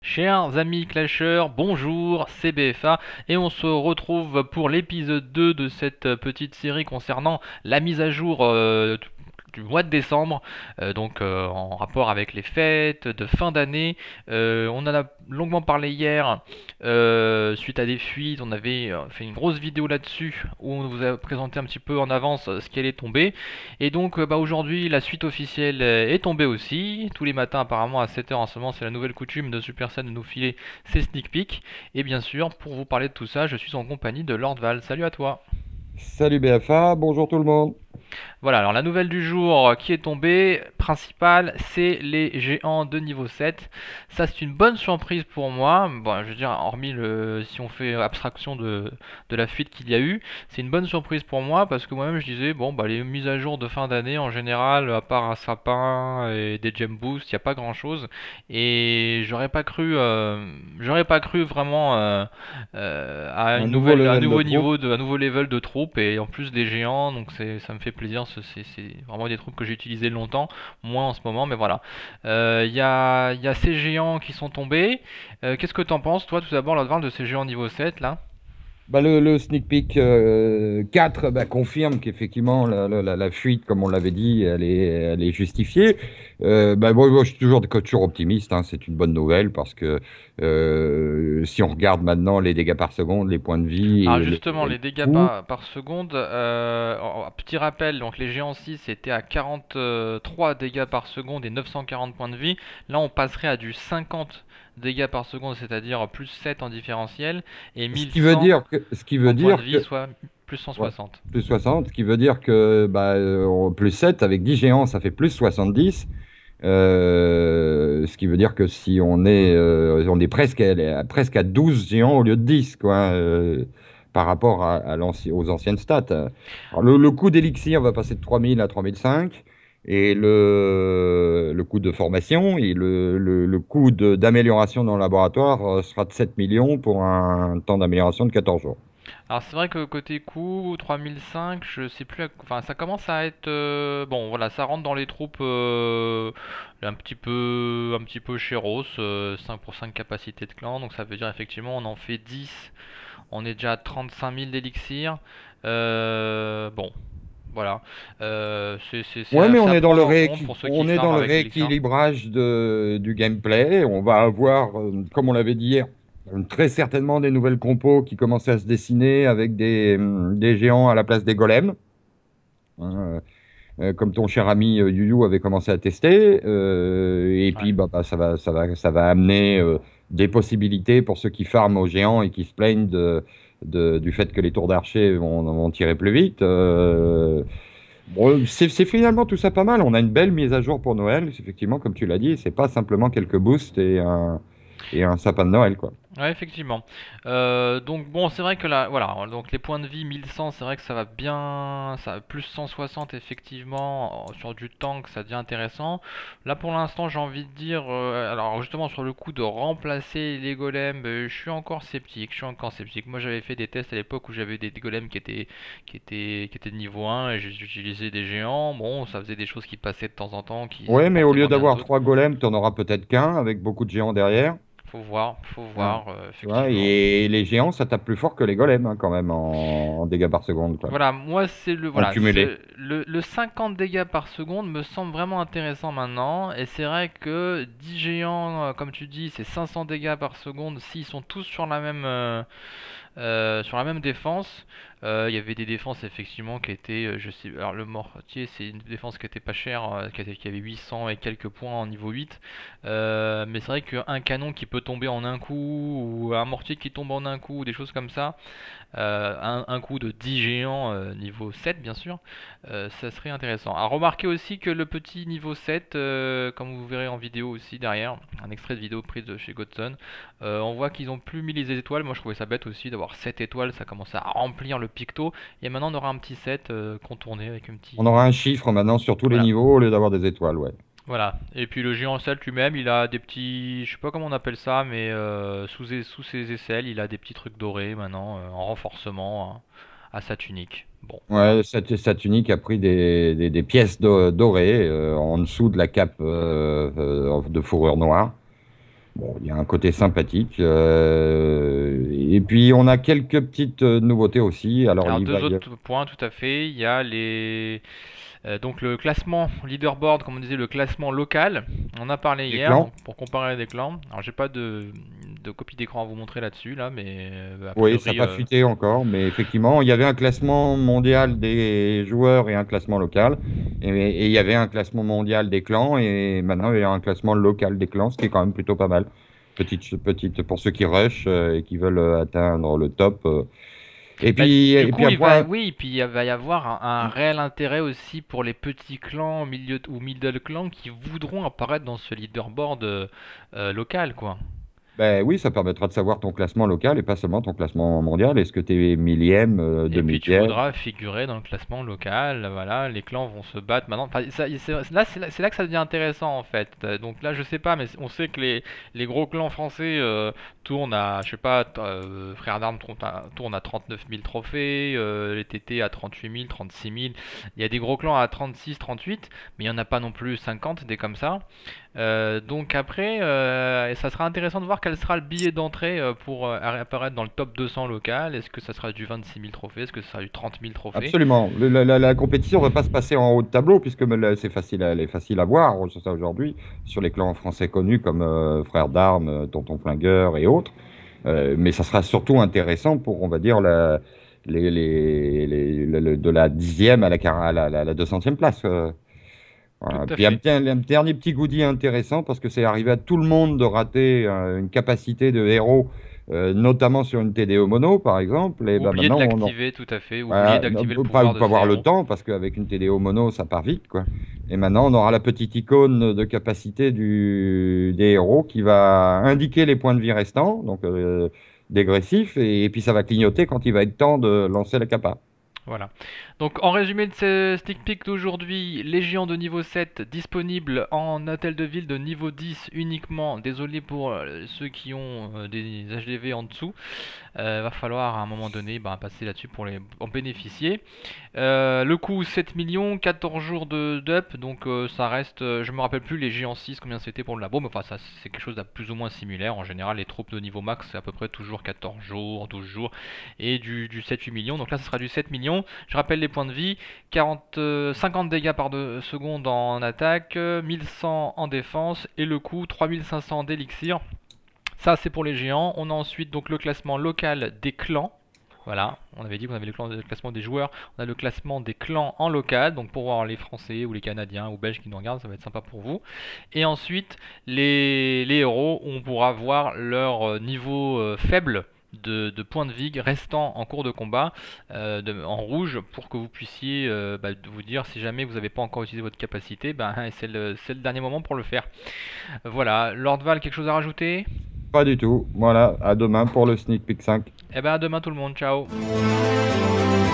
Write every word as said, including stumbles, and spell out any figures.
Chers amis clasheurs, bonjour, c'est B F A et on se retrouve pour l'épisode deux de cette petite série concernant la mise à jour euh, du mois de décembre, euh, donc euh, en rapport avec les fêtes de fin d'année. Euh, on en a longuement parlé hier euh, suite à des fuites. On avait euh, fait une grosse vidéo là-dessus où on vous a présenté un petit peu en avance euh, ce qui allait tomber. Et donc euh, bah, aujourd'hui la suite officielle euh, est tombée aussi. Tous les matins apparemment à sept heures en ce moment, c'est la nouvelle coutume de Supercell de nous filer ses sneak peeks. Et bien sûr, pour vous parler de tout ça, je suis en compagnie de Lord Val. Salut à toi. Salut B F A, bonjour tout le monde. Voilà, alors la nouvelle du jour qui est tombée, principale, c'est les géants de niveau sept. Ça, c'est une bonne surprise pour moi. Bon, je veux dire, hormis le, si on fait abstraction de, de la fuite qu'il y a eu, c'est une bonne surprise pour moi parce que moi-même je disais, bon, bah, les mises à jour de fin d'année en général, à part un sapin et des gem boosts, il n'y a pas grand-chose. Et j'aurais pas cru, euh, j'aurais pas cru vraiment euh, euh, à Un une nouveau nouvelle, un level de nouveau troupe. niveau, de, un nouveau level de troupe et en plus des géants, donc c'est, ça me fait plaisir. C'est c'est vraiment des troupes que j'ai utilisées longtemps, moins en ce moment, mais voilà. Il euh, y, a, y a ces géants qui sont tombés. Euh, Qu'est-ce que t'en penses, toi, tout d'abord, Lordval, de ces géants niveau sept là? Bah, le, le sneak peek euh, quatre bah, confirme qu'effectivement la, la- la- la fuite, comme on l'avait dit, elle est, elle est justifiée. Euh, bah, moi, moi, je suis toujours, toujours optimiste, hein, c'est une bonne nouvelle parce que euh, si on regarde maintenant les dégâts par seconde, les points de vie Alors et les, justement, et le les dégâts coût, par, par seconde, euh, en- en- petit rappel, donc les géants six étaient à quarante-trois dégâts par seconde et neuf cent quarante points de vie. Là, on passerait à du cinquante dégâts par seconde, c'est-à-dire plus sept en différentiel, et ce qui veut mille cent dire que, ce qui veut en points de dire vie, que soit plus ouais, cent soixante. plus soixante, ce qui veut dire que bah, euh, plus sept avec dix géants, ça fait plus soixante-dix. Euh, ce qui veut dire que si on est, euh, on est presque à, presque à douze géants au lieu de dix, quoi, euh, par rapport à, à l'anci- aux anciennes stats. Alors, le, le coût d'élixir va passer de trois mille à trois mille cinq, et le, le coût de formation et le, le, le coût de- d'amélioration dans le laboratoire euh, sera de sept millions pour un temps d'amélioration de quatorze jours. Alors c'est vrai que côté coût, trois mille cinq, je sais plus, à- enfin ça commence à être, euh, bon voilà, ça rentre dans les troupes euh, un petit peu, un petit peu chéros, euh, cinq pour cinq capacité de clan, donc ça veut dire effectivement on en fait dix, on est déjà à trente-cinq mille d'élixir. Euh, bon, voilà. Euh, c'est c'est- c'est Ouais, à, mais c'est on à est dans le prendre en compte rééqui- pour ceux qui on est dans farment le avec l'élixir. rééquilibrage de, du gameplay. On va avoir, euh, comme on l'avait dit hier, euh, très certainement des nouvelles compos qui commencent à se dessiner avec des, hum, des géants à la place des golems, hein, euh, comme ton cher ami euh, Yu Yu avait commencé à tester. Euh, et Ouais. puis, bah, bah, ça va, ça va, ça va amener euh, des possibilités pour ceux qui farment aux géants et qui se plaignent de, de- du fait que les tours d'archer vont, vont tirer plus vite. Euh, Bon, c'est c'est finalement tout ça pas mal. On a une belle mise à jour pour Noël, effectivement, comme tu l'as dit. C'est pas simplement quelques boosts et un, et un sapin de Noël, quoi. Ouais, effectivement. Euh, donc bon, c'est vrai que là, voilà, donc les points de vie mille cent, c'est vrai que ça va bien, ça plus cent soixante effectivement euh, sur du tank, ça devient intéressant. Là pour l'instant, j'ai envie de dire, euh, alors justement sur le coup de remplacer les golems, euh, je suis encore sceptique, je suis encore sceptique. Moi j'avais fait des tests à l'époque où j'avais des, des golems qui étaient qui étaient qui étaient de niveau un et j'utilisais des géants. Bon, ça faisait des choses qui passaient de temps en temps, qui se Ouais, mais au comportaient lieu moins bien que d'avoir d'autres. trois golems, tu en auras peut-être qu'un avec beaucoup de géants derrière. Faut voir, faut Hein. voir, euh, Tu vois, effectivement. et les géants, ça tape plus fort que les golems, hein, quand même, en, en dégâts par seconde, quoi. Voilà, moi c'est le En voilà, cumulé. ce- le, le cinquante dégâts par seconde me semble vraiment intéressant maintenant et c'est vrai que dix géants euh, comme tu dis, c'est cinq cents dégâts par seconde s'ils sont tous sur la même euh, euh, sur la même défense. Euh, Il y avait des défenses effectivement qui étaient, euh, je sais, alors le mortier c'est une défense qui était pas chère, euh, qui, était- qui avait huit cents et quelques points en niveau huit. Euh, mais c'est vrai qu'un canon qui peut tomber en un coup ou un mortier qui tombe en un coup, ou des choses comme ça, euh, un, un coup de dix géants euh, niveau sept bien sûr, euh, ça serait intéressant. À remarquer aussi que le petit niveau sept, euh, comme vous verrez en vidéo aussi derrière, un extrait de vidéo prise de chez Godson, euh, on voit qu'ils ont plus mis les étoiles. Moi je trouvais ça bête aussi d'avoir sept étoiles, ça commençait à remplir le picto. Et maintenant on aura un petit set euh, contourné avec un On petit... aura un chiffre maintenant sur tous les Voilà. niveaux au lieu d'avoir des étoiles, ouais. Voilà. Et puis le géant sel lui-même, il a des petits, je sais pas comment on appelle ça, mais euh, sous, ses- sous ses aisselles, il a des petits trucs dorés maintenant euh, en renforcement hein, à sa tunique. Bon, voilà. Ouais, sa, sa tunique a pris des, des- des pièces do- dorées euh, en dessous de la cape euh, euh, de fourrure noire. Bon, il y a un côté sympathique. euh, et puis, on a quelques petites euh, nouveautés aussi. Alors, Alors il va deux y autres points tout à fait. Il y a les euh, donc le classement leaderboard, comme on disait, le classement local. On en a parlé des hier clans. donc pour comparer des clans. Alors j'ai pas de, de copie d'écran à vous montrer là-dessus là, mais euh, a Oui, ça n'a priori pas euh, fuité encore, mais effectivement, il y avait un classement mondial des joueurs et un classement local. Et, et il y avait un classement mondial des clans, et maintenant il y a un classement local des clans, ce qui est quand même plutôt pas mal. Petite, petite pour ceux qui rushent euh, et qui veulent euh, atteindre le top. euh. Et bah, puis, du et puis coup, un il va, point. oui, puis il va y avoir un, un réel intérêt aussi pour les petits clans, milieu ou middle clans qui voudront apparaître dans ce leaderboard euh, euh, local, quoi. Ben oui, ça permettra de savoir ton classement local et pas seulement ton classement mondial. Est-ce que tu es millième, euh, deux Et puis tu millième? voudras figurer dans le classement local, voilà, les clans vont se battre maintenant. Enfin, ça- c'est- là, c'est là, c'est là que ça devient intéressant en fait. Euh, Donc là, je sais pas, mais on sait que les, les gros clans français euh, tournent à, je sais pas, t- euh, Frères d'Armes tourne à, tourne à trente-neuf mille trophées, euh, les T T à trente-huit mille, trente-six mille. Il y a des gros clans à trente-six, trente-huit, mais il n'y en a pas non plus cinquante, des comme ça. Euh, donc après, euh, ça sera intéressant de voir quel sera le billet d'entrée euh, pour euh, apparaître dans le top deux cents local. Est-ce que ça sera du vingt-six mille trophées? Est-ce que ça sera du trente mille trophées? Absolument. Le- La, la- la compétition ne va pas se passer en haut de tableau, puisque me- la- c'est facile à, elle est facile à voir sur ça aujourd'hui, sur les clans français connus comme euh, Frères d'Armes, euh, Tonton Flingueur et autres. Euh, mais ça sera surtout intéressant pour, on va dire, la, les, les- les- le- le- de la dixième à la, quar- à la, la, la deux centième place. euh. Tout Voilà. à Puis un, fait. petit- un dernier petit goodie intéressant, parce que c'est arrivé à tout le monde de rater euh, une capacité de héros, euh, notamment sur une T D O mono, par exemple. Et ben Oubliez de maintenant, on, l'activer, tout à fait. Oubliez voilà, d'activer le non, pas, pouvoir de pas ces avoir le héros. temps, parce qu'avec une T D O mono, ça part vite, quoi. Et maintenant, on aura la petite icône de capacité du, des héros qui va indiquer les points de vie restants, donc euh, dégressifs, et, et puis ça va clignoter quand il va être temps de lancer la capa. Voilà. Donc en résumé de ce sneak peek d'aujourd'hui, les géants de niveau sept disponibles en hôtel de ville de niveau dix uniquement. Désolé pour euh, ceux qui ont euh, des H D V en dessous. Euh, va falloir à un moment donné bah, passer là-dessus pour les, en bénéficier. Euh, le coût sept millions, quatorze jours de d'up, donc euh, ça reste, euh, je me rappelle plus les géants six combien c'était pour le labo, mais enfin ça c'est quelque chose de plus ou moins similaire. En général les troupes de niveau max c'est à peu près toujours quatorze jours, douze jours, et du, du sept huit millions, donc là ce sera du sept millions. Je rappelle les points de vie, quarante, euh, cinquante dégâts par deux secondes en attaque, euh, mille cent en défense, et le coût trois mille cinq cents d'élixir. Ça c'est pour les géants. On a ensuite donc le classement local des clans. Voilà, on avait dit qu'on avait le, clan- le classement des joueurs, on a le classement des clans en local, donc pour voir les Français ou les Canadiens ou Belges qui nous regardent, ça va être sympa pour vous. Et ensuite, les, les héros, on pourra voir leur euh, niveau euh, faible de, de points de vie restant en cours de combat euh, de- en rouge pour que vous puissiez euh, bah, vous dire si jamais vous n'avez pas encore utilisé votre capacité, bah, c'est le, c'est le dernier moment pour le faire. Voilà, Lord Val, quelque chose à rajouter? Pas du tout. Voilà, à demain pour le Sneak Peek cinq. Eh ben à demain tout le monde, ciao.